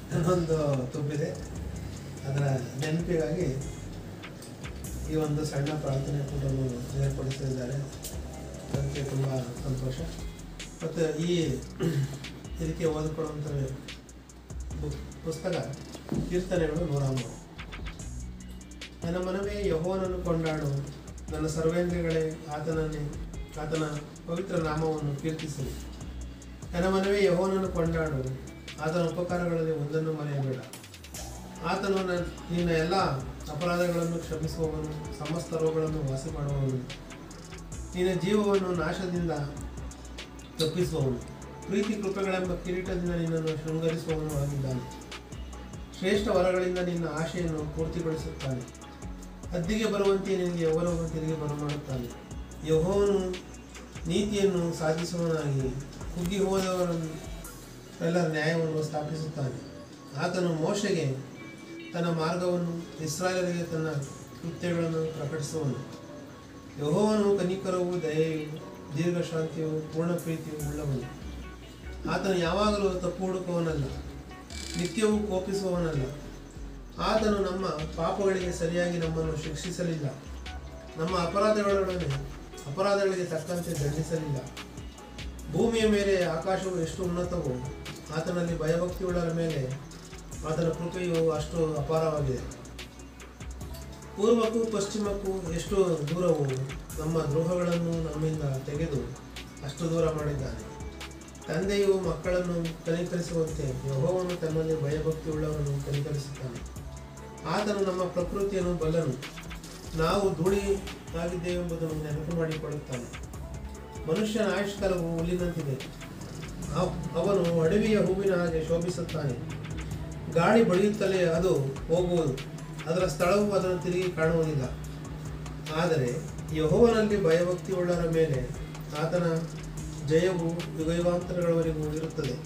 ಒಂದು ತುಂಬಿದೆ. ಅದರ ನೆನಪಿಗಾಗಿ ಈ ಒಂದು ಸಣ್ಣ ಪ್ರಾರ್ಥನೆ ಕೂಟವನ್ನು ಏರ್ಪಡಿಸಿದ್ದಾರೆ. ಅದಕ್ಕೆ ತುಂಬ ಸಂತೋಷ. ಮತ್ತು ಇದಕ್ಕೆ ಓದಿಕೊಳ್ಳುವಂಥ ಪುಸ್ತಕ ಕೀರ್ತನೆಗಳು 103. ನನ್ನ ಮನವೇ ಯೆಹೋವನನ್ನು ಕೊಂಡಾಡು, ನನ್ನ ಸರ್ವೇಂದ್ರಿಯಗಳೇ ಆತನ ಪವಿತ್ರ ನಾಮವನ್ನು ಕೀರ್ತಿಸು. ನನ್ನ ಮನವೇ ಯೆಹೋವನನ್ನು ಕೊಂಡಾಡು, ಆತನ ಉಪಕಾರಗಳಲ್ಲಿ ಒಂದನ್ನು ಮರೆಯಬೇಡ. ಆತನು ನಿನ್ನ ಎಲ್ಲ ಅಪರಾಧಗಳನ್ನು ಕ್ಷಮಿಸುವವನು, ಸಮಸ್ತ ರೋಗಗಳನ್ನು ವಾಸಿ ಮಾಡುವವನು, ನಿನ್ನ ಜೀವವನ್ನು ನಾಶದಿಂದ ತಪ್ಪಿಸುವವನು, ಪ್ರೀತಿ ಕೃಪೆಗಳೆಂಬ ಕಿರೀಟದಿಂದ ನಿನ್ನನ್ನು ಶೃಂಗರಿಸುವವನು ಆಗಿದ್ದಾನೆ. ಶ್ರೇಷ್ಠ ವರಗಳಿಂದ ನಿನ್ನ ಆಶೆಯನ್ನು ಪೂರ್ತಿಗೊಳಿಸುತ್ತಾನೆ. ಹದ್ದಿಗೆ ಬರುವಂತೆ ನಿನಗೆ ಯೌವನವನ್ನು ತಿರುಗಿ ಬರಮಾಡುತ್ತಾನೆ. ಯೆಹೋವನು ನೀತಿಯನ್ನು ಸಾಧಿಸುವವನಾಗಿ ಕುಗ್ಗಿ ಹೋದವರೆಲ್ಲರ ನ್ಯಾಯವನ್ನು ಸ್ಥಾಪಿಸುತ್ತಾನೆ. ಆತನು ಮೋಶೆಗೆ ತನ್ನ ಮಾರ್ಗವನ್ನು, ಇಸ್ರಾಯೇಲರಿಗೆ ತನ್ನ ಕೃತ್ಯಗಳನ್ನು ಪ್ರಕಟಿಸುವನು. ಯೆಹೋವನು ಕನಿಕರವೂ ದಯೆಯೂ ದೀರ್ಘಶಾಂತಿಯೂ ಪೂರ್ಣ ಪ್ರೀತಿಯೂ ಉಳ್ಳವನು. ಆತನು ಯಾವಾಗಲೂ ತಪ್ಪು ಹುಡುಕುವವನಲ್ಲ, ನಿತ್ಯವೂ ಕೋಪಿಸುವವನಲ್ಲ. ಆತನು ನಮ್ಮ ಪಾಪಗಳಿಗೆ ಸರಿಯಾಗಿ ನಮ್ಮನ್ನು ಶಿಕ್ಷಿಸಲಿಲ್ಲ, ನಮ್ಮ ಅಪರಾಧಗಳಿಗೆ ತಕ್ಕಂತೆ ದಂಡಿಸಲಿಲ್ಲ. ಭೂಮಿಯ ಮೇಲೆ ಆಕಾಶವು ಎಷ್ಟು ಉನ್ನತವೋ, ಆತನಲ್ಲಿ ಭಯಭಕ್ತಿಯುಳ್ಳವರ ಮೇಲೆ ಆತನ ಕೃಪೆಯು ಅಷ್ಟು ಅಪಾರವಾಗಿದೆ. ಪೂರ್ವಕ್ಕೂ ಪಶ್ಚಿಮಕ್ಕೂ ಎಷ್ಟು ದೂರವೋ, ನಮ್ಮ ದ್ರೋಹಗಳನ್ನು ನಮ್ಮಿಂದ ತೆಗೆದು ಅಷ್ಟು ದೂರ ಮಾಡಿದ್ದಾನೆ. ತಂದೆಯು ಮಕ್ಕಳನ್ನು ಕನಿಕರಿಸುವಂತೆ ಯೆಹೋವನು ತನ್ನಲ್ಲಿ ಭಯಭಕ್ತಿಯುಳ್ಳವರನ್ನು ಕನಿಕರಿಸುತ್ತಾನೆ. ಆತನು ನಮ್ಮ ಪ್ರಕೃತಿಯನ್ನು ಬಲ್ಲನು, ನಾವು ಧೂಳಿಯಾಗಿದ್ದೇವೆಂಬುದನ್ನು ನೆನಪು ಮಾಡಿಕೊಳ್ಳುತ್ತಾನೆ. ಮನುಷ್ಯನ ಆಯುಷ್ಕಾಲವು ಹುಲ್ಲಿನಂತಿದೆ, ಅವನು ಅಡವಿಯ ಹೂವಿನ ಹಾಗೆ ಶೋಭಿಸುತ್ತಾನೆ. ಗಾಳಿ ಬಡಿಯುತ್ತಲೇ ಅದು ಹೋಗುವುದು, ಅದರ ಸ್ಥಳವು ಅದನ್ನು ತಿರುಗಿ ಕಾಣುವುದಿಲ್ಲ. ಆದರೆ ಯೆಹೋವನಲ್ಲಿ ಭಯಭಕ್ತಿಯುಳ್ಳವರ ಮೇಲೆ ಆತನ ಜಯವು ಯುಗಯುಗಾಂತರಗಳವರೆಗೂ ಇರುತ್ತದೆ.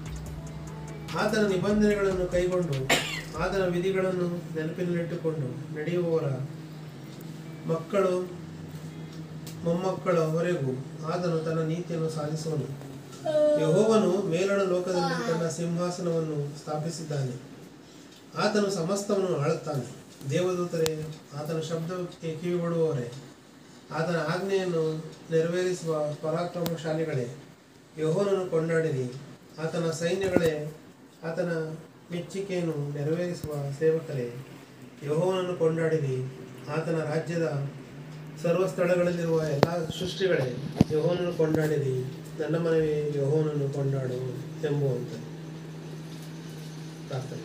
ಆತನ ನಿಬಂಧನೆಗಳನ್ನು ಕೈಗೊಂಡು ಆತನ ವಿಧಿಗಳನ್ನು ನೆನಪಿನಲ್ಲಿಟ್ಟುಕೊಂಡು ನಡೆಯುವವರ ಮಕ್ಕಳು ಮೊಮ್ಮಕ್ಕಳವರೆಗೂ ಆತನು ತನ್ನ ನೀತಿಯನ್ನು ಸಾಧಿಸುವನು. ಯೆಹೋವನು ಮೇಲಣ ಲೋಕದಲ್ಲಿ ತನ್ನ ಸಿಂಹಾಸನವನ್ನು ಸ್ಥಾಪಿಸಿದ್ದಾನೆ. ಆತನು ಸಮಸ್ತವನ್ನು ಆಳುತ್ತಾನೆ. ದೇವದೂತರೇ, ಆತನ ಶಬ್ದಕ್ಕೆ ಕಿವಿಗೊಡುವವರೇ, ಆತನ ಆಜ್ಞೆಯನ್ನು ನೆರವೇರಿಸುವ ಪರಾಕ್ರಮಶಾಲಿಗಳೇ, ಯೆಹೋವನನ್ನು ಕೊಂಡಾಡಿರಿ. ಆತನ ಸೈನ್ಯಗಳೇ, ಆತನ ಮೆಚ್ಚಿಕೆಯನ್ನು ನೆರವೇರಿಸುವ ಸೇವಕರೇ, ಯೆಹೋವನನ್ನು ಕೊಂಡಾಡಿರಿ. ಆತನ ರಾಜ್ಯದ ಸರ್ವಸ್ಥಳಗಳಲ್ಲಿರುವ ಎಲ್ಲ ಸೃಷ್ಟಿಗಳೇ, ಯೆಹೋವನನ್ನು ಕೊಂಡಾಡಿರಿ. ನನ್ನ ಮನವೇ ಯೆಹೋವನನ್ನು ಕೊಂಡಾಡು ಎಂಬುವಂತೆ ಪ್ರಾರ್ಥನೆ.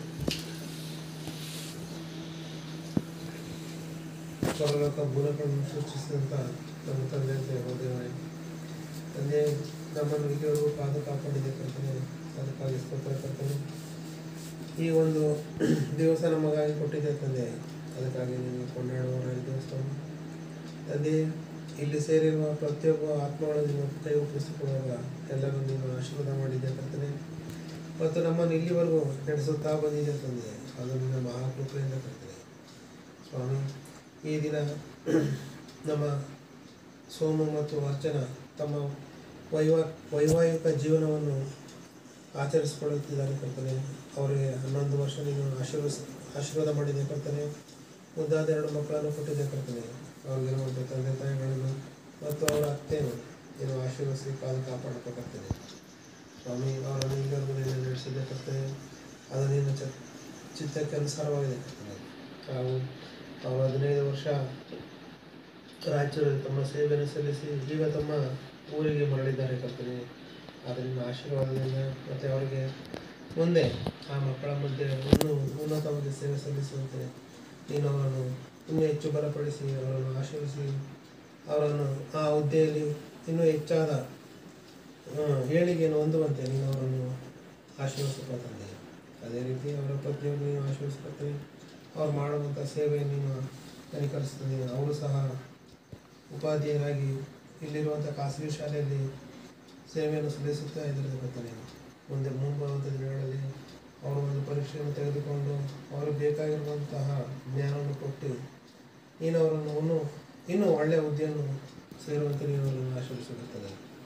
ಸ್ವರ್ಲೋಕ ಭೂಲೋಕವನ್ನು ಸೃಷ್ಟಿಸಿದಂಥ ನಮ್ಮ ತಂದೆ ಅಂತ ಯೆಹೋವನೇ, ತಂದೆ ನಮ್ಮನ್ನು ಇಲ್ಲಿವರೆಗೂ ಕಾಪಾಡಿದೆ ಕರ್ತನೆ, ಅದಕ್ಕಾಗಿ ಸ್ತೋತ್ರ ಕರ್ತನೆ. ಈ ಒಂದು ದಿವಸ ನಮಗಾಗಿ ಕೊಟ್ಟಿದ್ದೆ ತಂದೆ, ಅದಕ್ಕಾಗಿ ನೀವು ಕೊಂಡಾಡುವ ದೇವಸ್ಥಾನ ತಂದೆ. ಇಲ್ಲಿ ಸೇರಿರುವ ಪ್ರತಿಯೊಬ್ಬ ಆತ್ಮಗಳನ್ನು ನೀವು ಕೈ ಒಪ್ಪಿಸಿಕೊಳ್ಳುವಾಗ ಎಲ್ಲರೂ ನೀನು ಆಶೀರ್ವಾದ ಮಾಡಿದ್ದೆ ಕರ್ತನೆ, ಮತ್ತು ನಮ್ಮನ್ನು ಇಲ್ಲಿವರೆಗೂ ನಡೆಸುತ್ತಾ ಬಂದಿದೆ ತಂದೆ. ಅದು ನಿನ್ನ ಮಹಾಕೃಪೆಯಿಂದ ಕರ್ತನೆ. ಸ್ವಾಮಿ, ಈ ದಿನ ನಮ್ಮ ಸೋಮು ಮತ್ತು ಅರ್ಚನಾ ತಮ್ಮ ವೈವಾಹಿಕ ಜೀವನವನ್ನು ಆಚರಿಸಿಕೊಳ್ಳುತ್ತಿದ್ದಾರೆ ಕರ್ತನೆ. ಅವರಿಗೆ 11 ವರ್ಷ ನೀನು ಆಶೀರ್ವಾದ ಮಾಡಿದೆ ಕರ್ತನೆ. ಮುದ್ದಾದ 2 ಮಕ್ಕಳನ್ನು ಕೊಟ್ಟಿದ್ದೆ ಕರ್ತನೆ. ಅವ್ರಿಗಿರುವಂಥ ತಂದೆ ತಾಯಿಗಳನ್ನು ಮತ್ತು ಅವರ ಅತ್ತೆಯನ್ನು ನೀನು ಆಶೀರ್ವದಿಸಿ ಕಾಪಾಡಕ್ಕೆ ಕರ್ತನೆ. ಸ್ವಾಮಿ, ಅವರನ್ನು ಇಲ್ಲಿವರೆಗೂ ನೀನು ನಡೆಸಿದ್ದೆ ಕರ್ತನೆ. ಅದು ನಿನ್ನ ಚಿತ್ತಕ್ಕೆ ಅನುಸಾರವಾಗಿದೆ ಕರ್ತನೆ. ಅವರು 15 ವರ್ಷ ರಾಜ್ಯದಲ್ಲಿ ತಮ್ಮ ಸೇವೆಯನ್ನು ಸಲ್ಲಿಸಿ ಈಗ ತಮ್ಮ ಊರಿಗೆ ಮರಳಿದ್ದಾರೆ ಕರ್ತನೆ. ಅದರಿಂದ ಆಶೀರ್ವಾದದಿಂದ ಮತ್ತು ಅವರಿಗೆ ಮುಂದೆ ಆ ಮಕ್ಕಳ ಮಧ್ಯೆ ಇನ್ನೂ ಉನ್ನತವಾಗಿ ಸೇವೆ ಸಲ್ಲಿಸುವಂತೆ ನೀನು ಅವರನ್ನು ಇನ್ನೂ ಹೆಚ್ಚು ಬಲಪಡಿಸಿ ಅವರನ್ನು ಆಶೀರ್ವಿಸಿ ಅವರನ್ನು ಆ ಹುದ್ದೆಯಲ್ಲಿ ಇನ್ನೂ ಹೆಚ್ಚಾದ ಏಳಿಗೆಯನ್ನು ಹೊಂದುವಂತೆ ನೀನು ಅವರನ್ನು ಆಶೀರ್ವಿಸಿಕೊಳ್ತಾನೆ. ಅದೇ ರೀತಿ ಅವರ ಪತ್ನಿಯನ್ನು ನೀನು ಆಶೀರ್ವಿಸಿಕೊಳ್ತಾನೆ. ಅವ್ರು ಮಾಡುವಂಥ ಸೇವೆಯನ್ನು ನೀನು ಕನಿಕರಿಸ್ತಾನೆ. ಅವರು ಸಹ ಉಪಾಧ್ಯಾಯರಾಗಿ ಇಲ್ಲಿರುವಂಥ ಖಾಸಗಿ ಶಾಲೆಯಲ್ಲಿ ಸೇವೆಯನ್ನು ಸಲ್ಲಿಸುತ್ತಾ ಇದ್ದಾರೆ ಕರ್ತನೆ. ಮುಂಬರುವಂಥ ದಿನಗಳಲ್ಲಿ ಅವರು ಒಂದು ಪರೀಕ್ಷೆಯನ್ನು ತೆಗೆದುಕೊಂಡು ಅವರು ಬೇಕಾಗಿರುವಂತಹ ಜ್ಞಾನವನ್ನು ಕೊಟ್ಟು ನೀನು ಅವರನ್ನು ಇನ್ನೂ ಒಳ್ಳೆಯ ಹುದ್ದೆಯನ್ನು ಸೇರುವಂತೆ ನೀನು ಅವರನ್ನು ಆಶೀರ್ವಿಸಿರುತ್ತದೆ.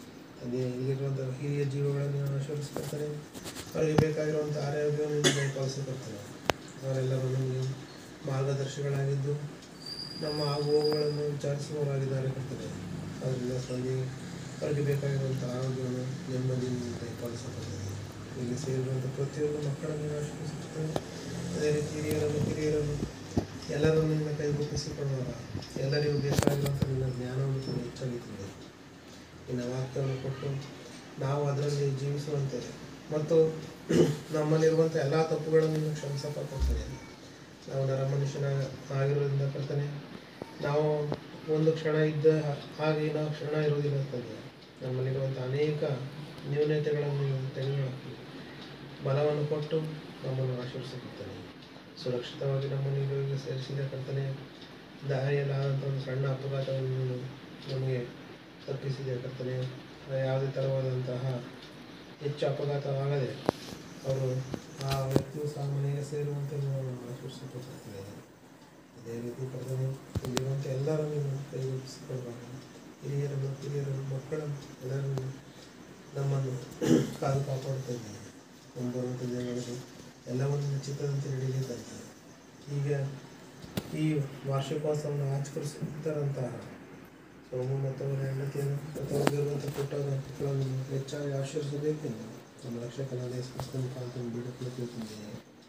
ಅದೇ ಇಲ್ಲಿರುವಂಥ ಹಿರಿಯ ಜೀವಗಳನ್ನು ಆಶೀರ್ವದಿಸ್ಕೊಳ್ತಾನೆ. ಅವರಿಗೆ ಬೇಕಾಗಿರುವಂಥ ಆರೋಗ್ಯವನ್ನು ದಯಪಾಲಿಸಿಕೊಡ್ತಾನೆ. ಅವರೆಲ್ಲರೂ ನಮಗೆ ಮಾರ್ಗದರ್ಶಿಗಳಾಗಿದ್ದು ನಮ್ಮ ಆಗುವವುಗಳನ್ನು ವಿಚಾರಿಸುವವರಾಗಿದ್ದಾರೆ ಕರ್ತನೆ. ಅದರಿಂದ ತಂದೆ ಅವರಿಗೆ ಬೇಕಾಗಿರುವಂಥ ಆರೋಗ್ಯವನ್ನು ನೆಮ್ಮದಿಯಿಂದ ದಯಪಾಲಿಸಿಕೊಡ್ತಾನೆ. ಇಲ್ಲಿ ಸೇರಿರುವಂಥ ಪ್ರತಿಯೊಂದು ಮಕ್ಕಳನ್ನು ಆಶೀರ್ವದಿಸುತ್ತಾನೆ. ಅದೇ ರೀತಿ ಹಿರಿಯರನ್ನು ಎಲ್ಲರನ್ನು ನಿನ್ನ ಕೈಗೊಪ್ಪಿಸಿಕೊಳ್ಳುವಾಗ ಎಲ್ಲರಿಗೂ ಬೇಕಾಗಿರುವಂಥ ನಿನ್ನ ಜ್ಞಾನವನ್ನು ತುಂಬ ಹೆಚ್ಚಾಗಿ ತಂದೆ. ನಿನ್ನ ವಾಕ್ಯವನ್ನು ಕೊಟ್ಟು ನಾವು ಅದರಲ್ಲಿ ಜೀವಿಸುವಂತೆ ಮತ್ತು ನಮ್ಮಲ್ಲಿರುವಂಥ ಎಲ್ಲ ತಪ್ಪುಗಳನ್ನು ನಿನ್ನ ಕ್ಷಮಿಸಕ್ಕಾಗ್ತದೆ. ನಾವು ನರಮನುಷ್ಯನ ಆಗಿರೋದ್ರಿಂದ ಕರ್ತನೆ, ನಾವು ಒಂದು ಕ್ಷಣ ಇದ್ದ ಹಾಗೆ ಇನ್ನೊಂದು ಕ್ಷಣ ಇರುವುದಿಲ್ಲ ತಂದೆ. ನಮ್ಮಲ್ಲಿರುವಂಥ ಅನೇಕ ನ್ಯೂನತೆಗಳನ್ನು ನೀವು ತೆಗೆದುಹಾಕಿ ಬಲವನ್ನು ಕೊಟ್ಟು ನಮ್ಮನ್ನು ಆಶೀರ್ವದಿಸುತ್ತಾನೆ. ಸುರಕ್ಷಿತವಾಗಿ ನಮ್ಮನ್ನು ಇಲ್ಲಿಗೆ ಸೇರಿಸಿದ ಕರ್ತನೆ. ದಾರಿಯಲ್ಲಾದಂಥ ಒಂದು ಸಣ್ಣ ಅಪಘಾತವನ್ನು ನಮಗೆ ತಪ್ಪಿಸಿದೆ ಕರ್ತನೆ. ಯಾವುದೇ ಥರವಾದಂತಹ ಹೆಚ್ಚು ಅಪಘಾತವಾಗದೆ ಅವರು ಆ ವ್ಯಕ್ತಿಯು ಸಹ ಮನೆಗೆ ಸೇರುವಂತೆ ನಾವು ಆಶೀರ್ವದಿಸುತ್ತೇವೆ. ಅದೇ ರೀತಿ ಕರ್ತನೆ, ಇಲ್ಲಿರುವಂಥ ಎಲ್ಲರನ್ನು ಕೈಗೊಳಿಸಿಕೊಳ್ಳುವಾಗ ಹಿರಿಯರನ್ನು ಮಕ್ಕಳನ್ನು ಎಲ್ಲರನ್ನು ನಮ್ಮನ್ನು ಕಾದು ಕಾಪಾಡುತ್ತಿದ್ದೇವೆ. ಮುಂಬರುವಂಥ ದಿನಗಳಲ್ಲಿ ಎಲ್ಲವನ್ನು ಚಿತ್ತದಂತೆ ನಡೆಯಲಿದ್ದಂತೆ ಈಗ ಈ ವಾರ್ಷಿಕೋತ್ಸವವನ್ನು ಆಚರಿಸುತ್ತಿದ್ದಂತಹ ಸೋಮು ಮತ್ತು ಅವರ ಹೆಂಡತಿಯನ್ನು ಮತ್ತು ಅವರಿಗಿರುವಂಥ ಪುಟ್ಟ ಮಕ್ಕಳನ್ನು ಹೆಚ್ಚಾಗಿ ಆಶೀರ್ವಿಸಬೇಕೆಂದು ನಮ್ಮ ರಕ್ಷಕನಾದ ಯೇಸು ಕ್ರಿಸ್ತನ ಮುಖಾಂತರ ಬೇಡಿಕೊಳ್ಳಲು ತಿಳ್ಕೊಂಡಿದ್ದೇನೆ.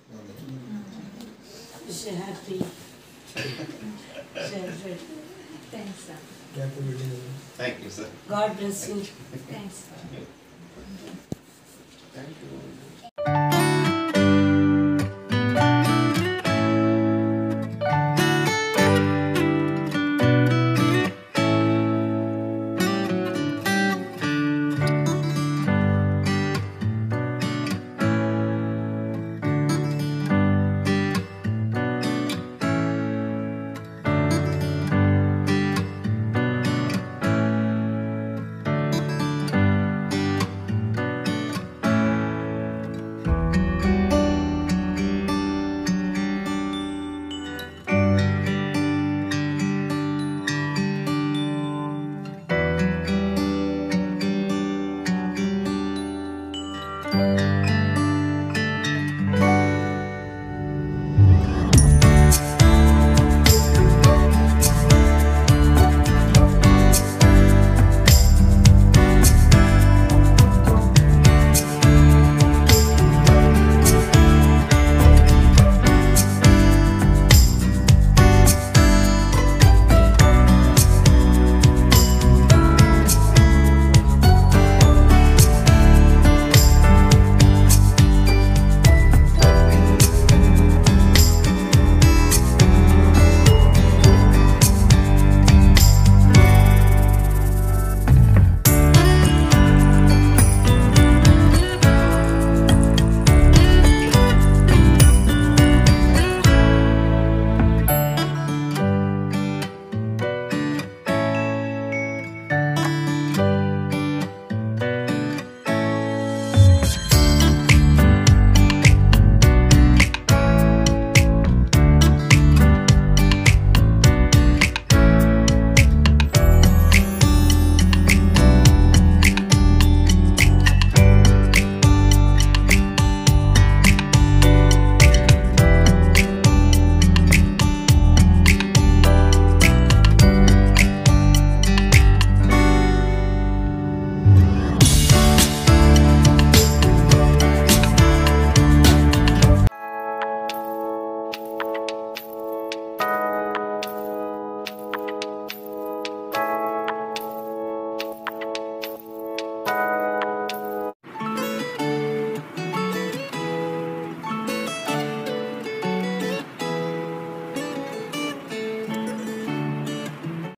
Thank you, sir. God bless you. Thank you.